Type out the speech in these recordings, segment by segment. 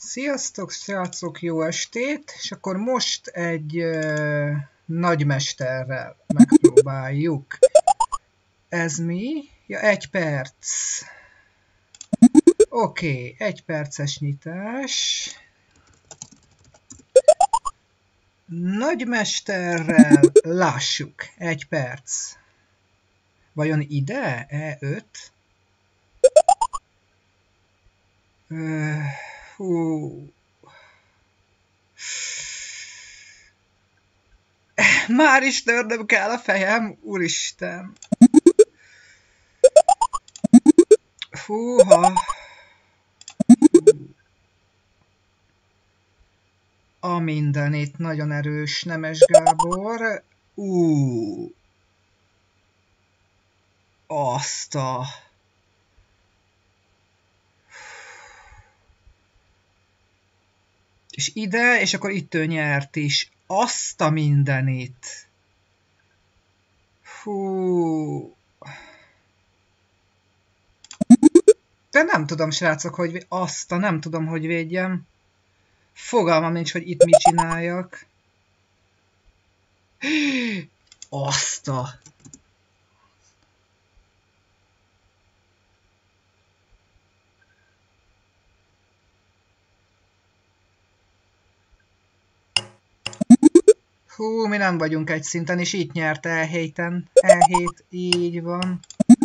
Sziasztok, srácok, jó estét! És akkor most egy nagymesterrel megpróbáljuk. Ez mi? Ja, 1 perc. Oké, 1 perces nyitás. Nagymesterrel lássuk. 1 perc. Vajon ide? E5? Hú... Már is törnöm kell a fejem, úristen. Fúha. A mindenit, nagyon erős, Nemes Gábor. Azt a... És ide, és akkor itt ő nyert is. Azt a mindenit. Fú. De nem tudom, srácok, hogy nem tudom, hogy védjem. Fogalmam nincs, hogy itt mit csináljak. Azt a... Hú, mi nem vagyunk egy szinten, és itt nyert E7-en. E7, így van.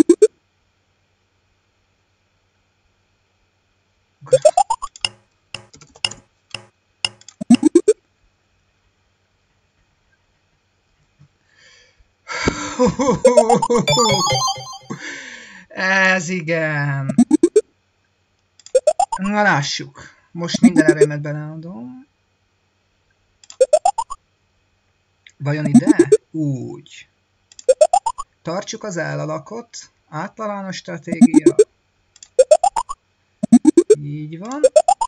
Ez igen. Na lássuk. Most minden erőmet beleadom. Vajon ide? Úgy. Tartsuk az állalakot. Általános stratégia. Így van.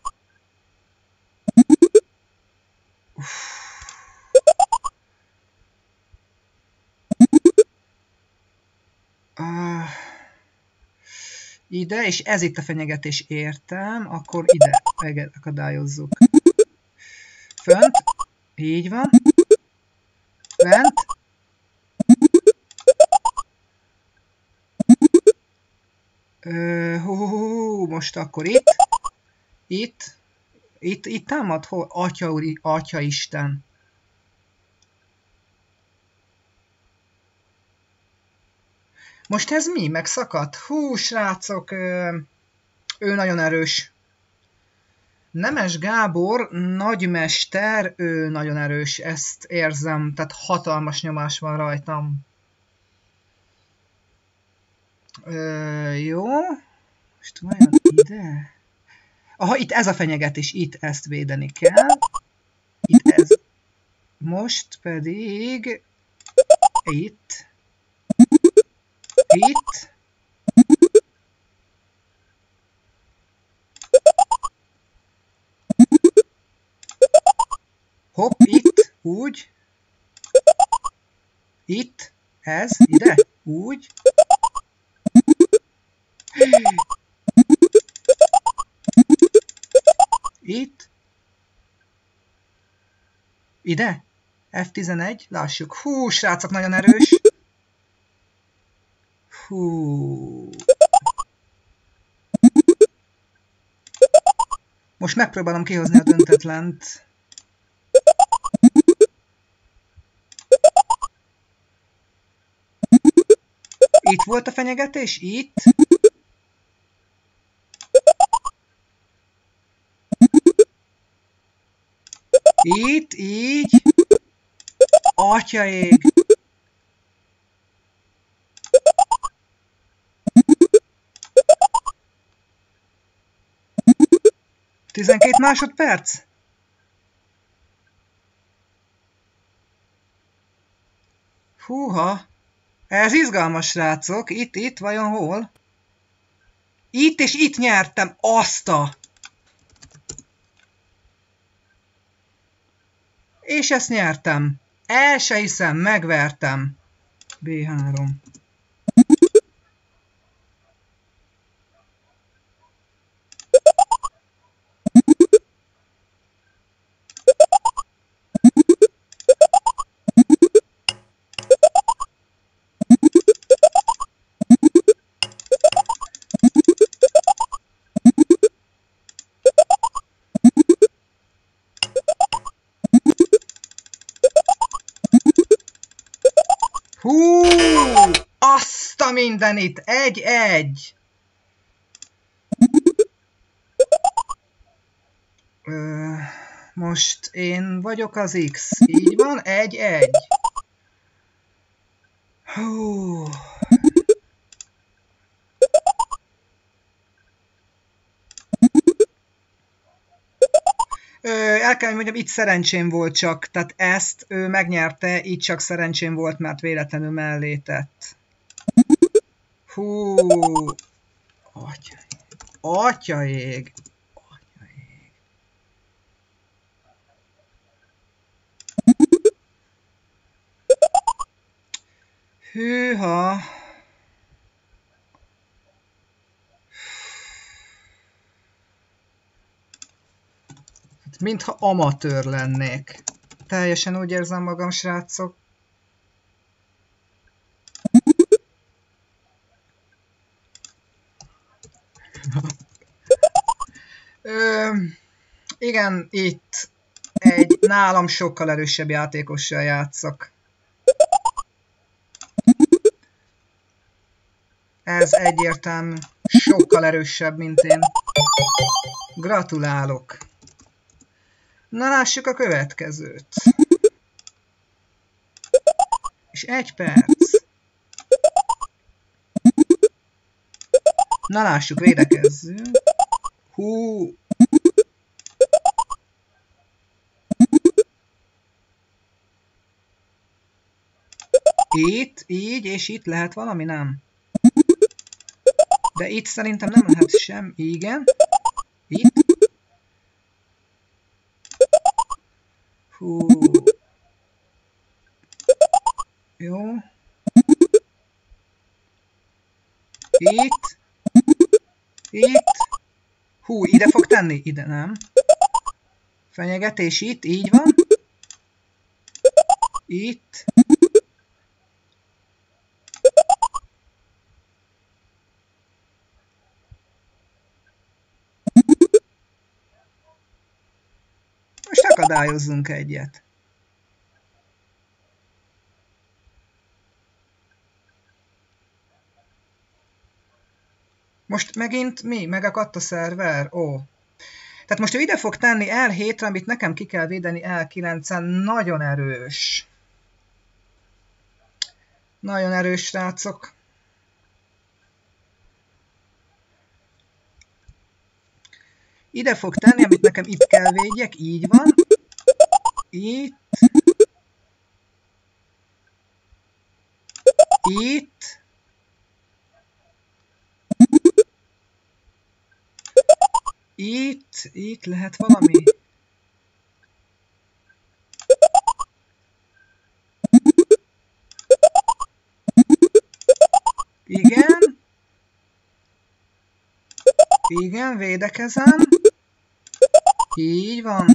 Ide, és ez itt a fenyegetés, értem, akkor ide akadályozzuk. Fönt, így van. Fent. Most akkor itt támad? Hol? Atya úr, Atya Isten. Most ez mi? Megszakadt? Hú, srácok, ő nagyon erős. Nemes Gábor, nagymester, ő nagyon erős, ezt érzem, tehát hatalmas nyomás van rajtam. Jó. Most vajon ide? Aha, itt ez a fenyegetés, itt ezt védeni kell. Itt ez. Most pedig itt. Itt. Hopp, itt, úgy. Itt, ez, ide, úgy. Itt. Ide. F11, lássuk. Hú, srácok, nagyon erős. Hú. Most megpróbálom kihozni a döntetlent. Itt volt a fenyegetés? Itt. Itt, így. Atyaég. Tizenkét másodperc? Húha. Ez izgalmas, srácok. Itt, vajon hol? Itt és itt nyertem. Azt a... És ezt nyertem. El se hiszem, megvertem. B3. minden itt. 1-1. Most én vagyok az X. Így van? 1-1. Hú. El kell, hogy mondjam, itt szerencsém volt csak, tehát ezt ő megnyerte, itt csak szerencsém volt, mert véletlenül mellé tett. Hú, atyaég. Hűha. Mintha amatőr lennék. Teljesen úgy érzem magam, srácok. Igen, itt egy nálam sokkal erősebb játékossal játszok. Ez egyértelmű. Sokkal erősebb, mint én. Gratulálok! Na lássuk a következőt. És 1 perc. Na lássuk, védekezzünk. Hú. Itt, így, és itt lehet valami, nem? De itt szerintem nem lehet sem. Igen. Itt. Hú. Jó. Itt. Itt. Hú, ide fog tenni? Ide nem. Fenyegetés itt, így van. Itt. Most akadályozzunk egyet. Most megint mi? Megakadt a szerver? Ó. Tehát most ő ide fog tenni L7-re, amit nekem ki kell védeni L9-en. Nagyon erős. Nagyon erős, srácok. Ide fog tenni, amit nekem itt kell védjek. Így van. Itt. Itt. Itt lehet valami. Igen. Igen, védekezem. Így van.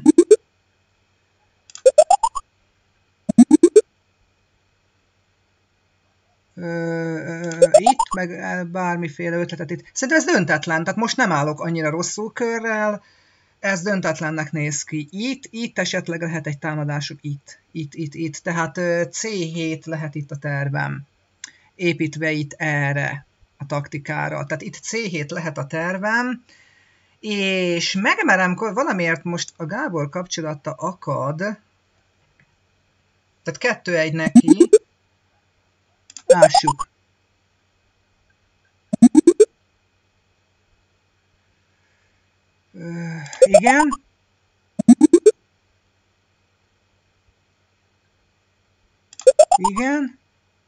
Itt, meg bármiféle ötletet itt. Szerintem ez döntetlen, tehát most nem állok annyira rosszul körrel. Ez döntetlennek néz ki. Itt esetleg lehet egy támadásuk. Itt. Tehát C7 lehet itt a tervem. Építve itt erre a taktikára. Tehát itt C7 lehet a tervem. És megmerem, valamiért most a Gábor kapcsolata akad. Tehát 2-1 neki. Lássuk. Igen. Igen.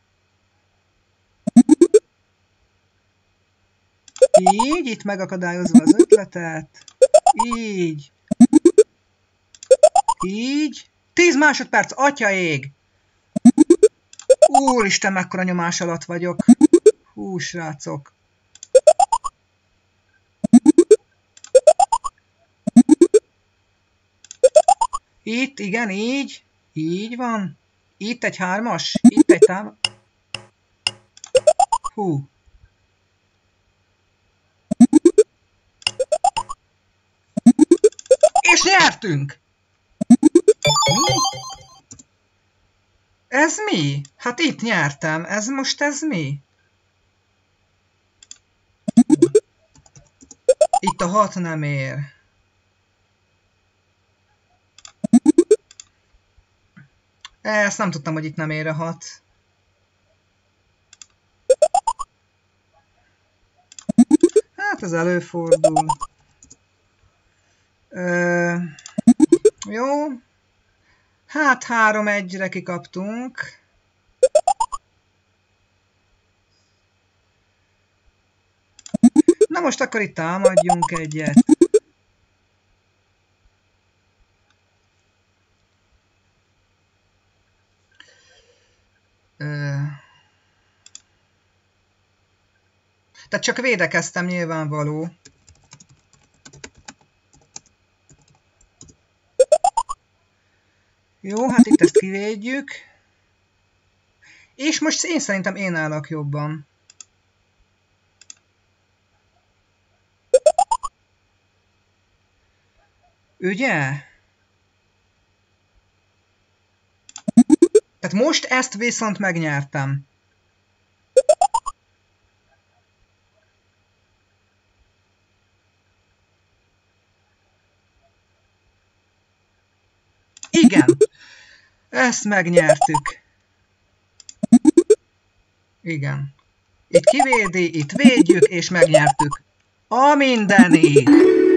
Így, itt megakadályozva az ötletet. Így. Így. 10 másodperc, atyaég! Úristen, mekkora nyomás alatt vagyok. Hú, srácok. Itt, igen, így. Így van. Itt egy 3-as. Itt egy táv. Hú. És nyertünk! Mi? Ez mi? Hát itt nyertem. Ez most ez mi? Itt a 6 nem ér. Ezt nem tudtam, hogy itt nem ér a 6. Hát ez előfordul. Jó. Hát 3-1-re kikaptunk. Na most akkor itt támadjunk egyet. Tehát csak védekeztem, nyilvánvaló. Jó, hát itt ezt kivédjük. És most én szerintem én állok jobban. Ugye? Tehát most ezt viszont megnyertem. Igen. Ezt megnyertük. Igen. Itt kivédi, itt védjük, és megnyertük. A mindenit!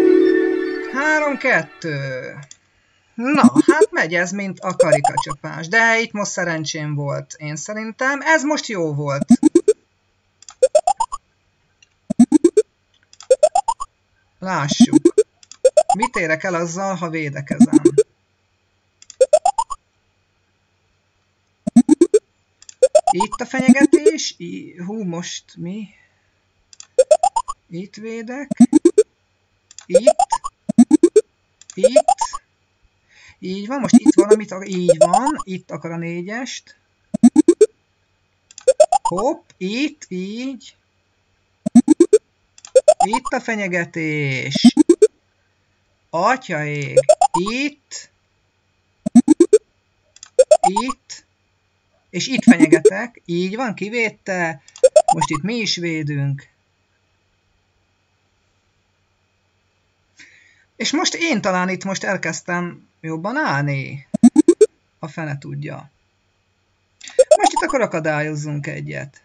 3-2. Na, hát megy ez, mint a karikacsapás. De itt most szerencsém volt, én szerintem. Ez most jó volt. Lássuk. Mit érek el azzal, ha védekezem? Itt a fenyegetés. Hú, most mi? Itt védek. Itt. Itt. Így van, most itt valamit, így van. Itt akar a 4-est. Hopp, itt, így. Itt a fenyegetés. Atyaég. Itt. Itt. És itt fenyegetek. Így van, kivédte. Most itt mi is védünk. És most én talán itt most elkezdtem jobban állni. A fene tudja. Most itt akkor akadályozzunk egyet.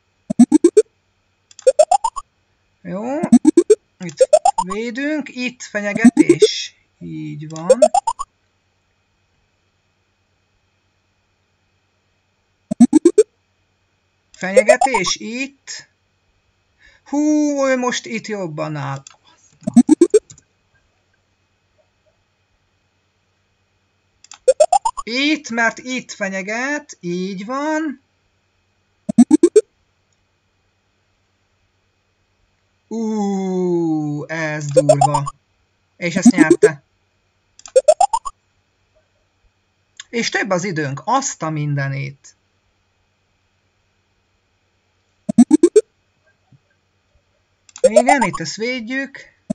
Jó. Itt védünk. Itt fenyegetés. Így van. Fenyegetés itt. Hú, ő most itt jobban áll. Itt, mert itt fenyeget. Így van. Ez durva. És ezt nyerte. És több az időnk. Azt a mindenét. Igen, itt ezt védjük.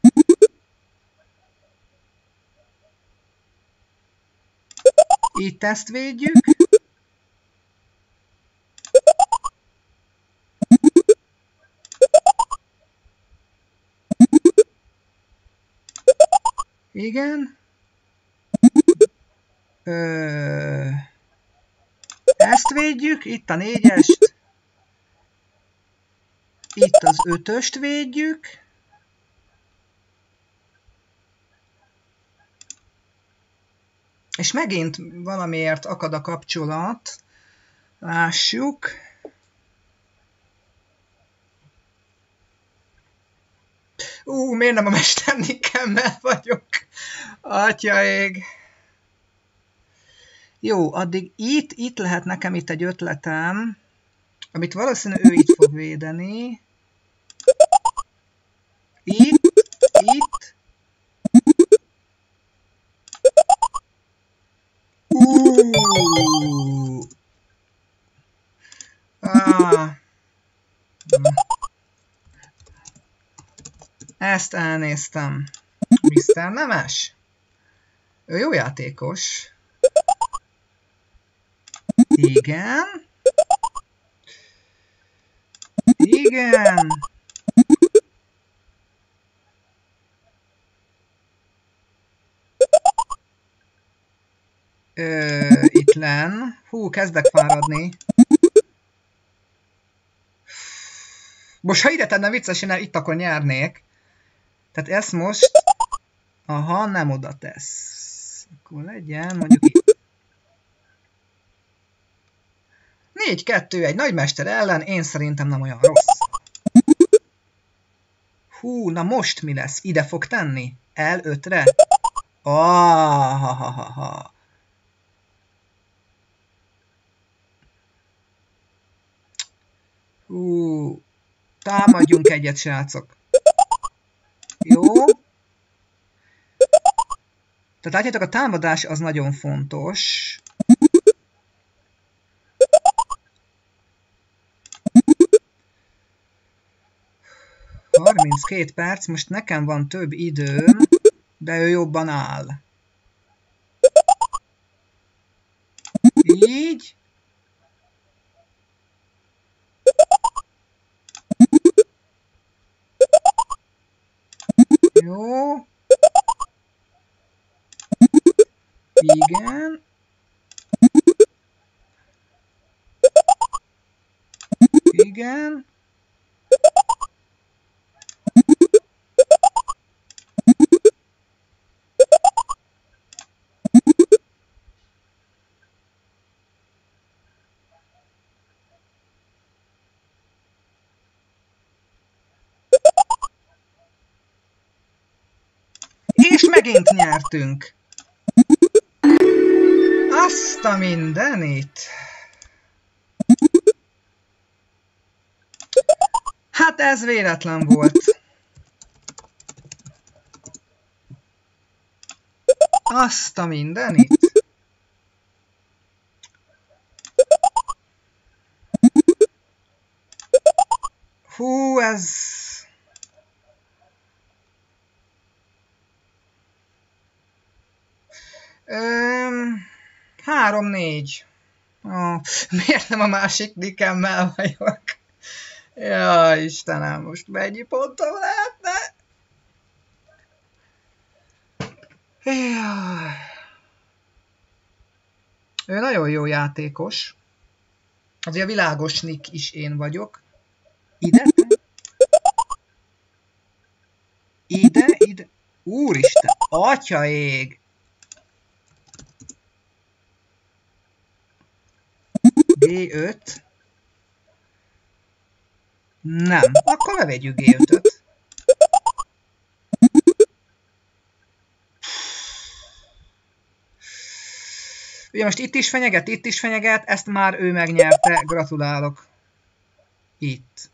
Itt ezt védjük. Igen. Ezt védjük, itt a 4-est. Itt az 5-öst védjük. És megint valamiért akad a kapcsolat. Lássuk. Miért nem a mesternikemmel vagyok? Atyaég. Jó, addig itt lehet nekem itt egy ötletem, amit valószínű ő itt fog védeni. Itt. Ezt elnéztem. Mr. Nemes? Ő jó játékos. Igen. Igen. Itt len. Hú, kezdek fáradni. Most ha ide tenne vicces, én itt akkor nyernék. Tehát ezt most... Aha, nem oda tesz. Akkor legyen mondjuk itt. 4-2-1 nagymester ellen, én szerintem nem olyan rossz. Hú, na most mi lesz? Ide fog tenni? L5-re? Ah, Hú, támadjunk egyet, srácok. Jó. Tehát látjátok, a támadás az nagyon fontos. ...32 perc, most nekem van több időm, de ő jobban áll. Így. Jó. Igen. Igen. És megint nyertünk. Azt a mindenit. Hát ez véletlen volt. Azt a mindenit. Hú, ez... 3-4. Miért nem a másik nikemmel vagyok? Jaj, Istenem, most mennyi pontom lehetne? Jaj. Ő nagyon jó játékos. Azért a világos nick is én vagyok. Ide? Ide? Úristen, atyaég! G5. Nem. Akkor levegyük G5-öt. Ugye most itt is fenyeget, ezt már ő megnyerte, gratulálok. Itt.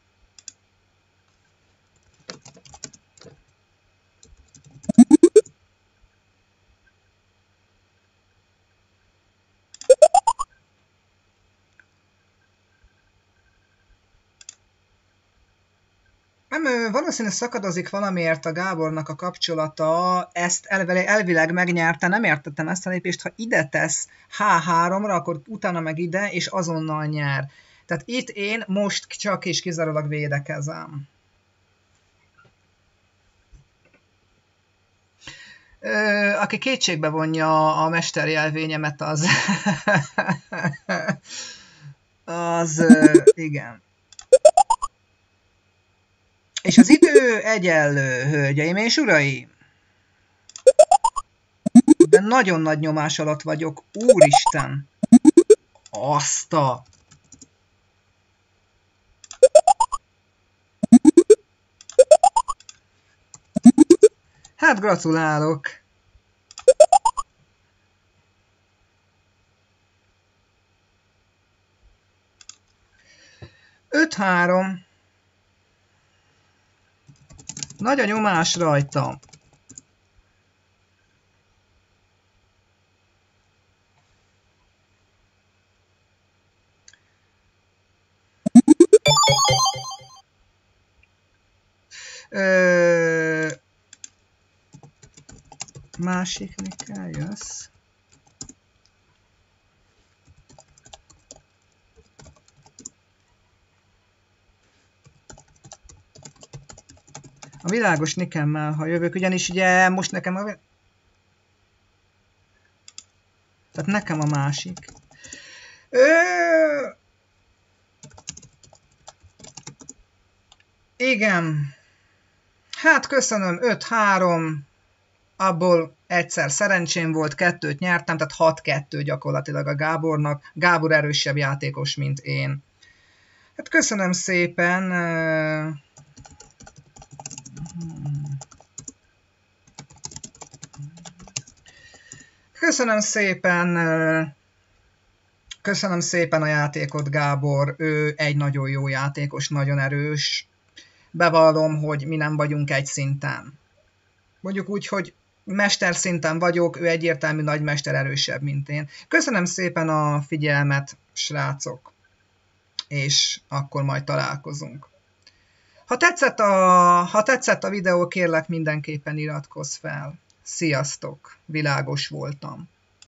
Nem, valószínűleg szakadozik valamiért a Gábornak a kapcsolata, ezt elvileg megnyerte, nem értettem ezt a lépést, ha ide tesz H3-ra, akkor utána meg ide, és azonnal nyer. Tehát itt én most csak és kizárólag védekezem. Aki kétségbe vonja a mesterjelvényemet, az igen. És az idő egyenlő, hölgyeim és uraim. De nagyon nagy nyomás alatt vagyok, úristen. Azt a... Hát gratulálok. 5-3. Nagy a nyomás rajta. Másiknek eljössz. A világos nikemmel, ha jövök, ugyanis ugye most nekem a... Tehát nekem a másik. Igen. Hát köszönöm, 5-3, abból egyszer szerencsém volt, 2-t nyertem, tehát 6-2 gyakorlatilag a Gábornak. Gábor erősebb játékos, mint én. Hát köszönöm szépen. Köszönöm szépen a játékot, Gábor. Ő egy nagyon jó játékos, nagyon erős. Bevallom, hogy mi nem vagyunk egy szinten. Mondjuk úgy, hogy mesterszinten vagyok, ő egyértelmű nagymester, erősebb, mint én. Köszönöm szépen a figyelmet, srácok, és akkor majd találkozunk. Ha tetszett a videó, kérlek mindenképpen iratkozz fel. Sziasztok, világos voltam.